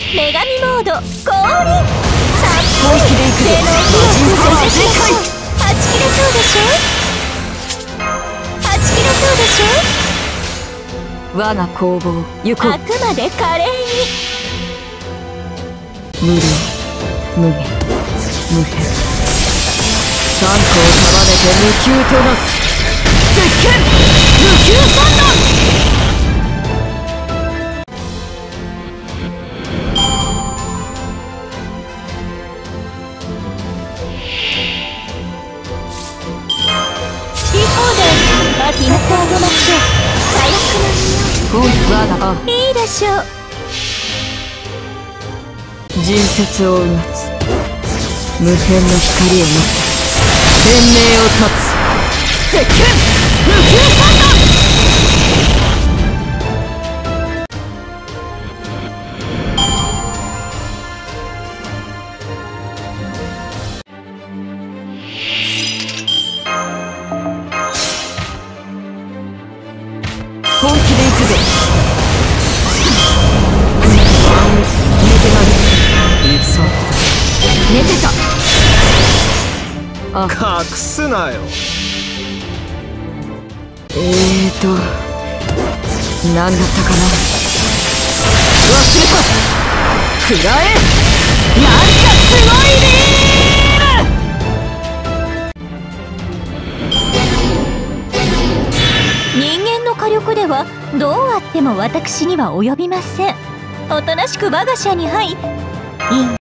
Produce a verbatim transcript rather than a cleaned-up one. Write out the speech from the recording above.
女神モード降臨。たっぷり本気でいくぞ。 性能を広く全開。はち切れそうでしょ。はち切れそうでしょ。 我が攻防行こう。 あくまで華麗に。 無量無限無辺、三個を束ねて無休となす絶剣無休三段。 好き放題パーティーのコードマッチョ最悪本我がのいいでしょう。 人説をうがつ無辺の光を持って天命を断つ絶剣無休三段。本気で行くぞ。寝てなる。そう寝てた。あ、 隠すなよ。 えーと何だったかな。忘れた。食らえ。なんかすごいね人間の火力ではどうあっても私には及びません。おとなしく我が社に入いい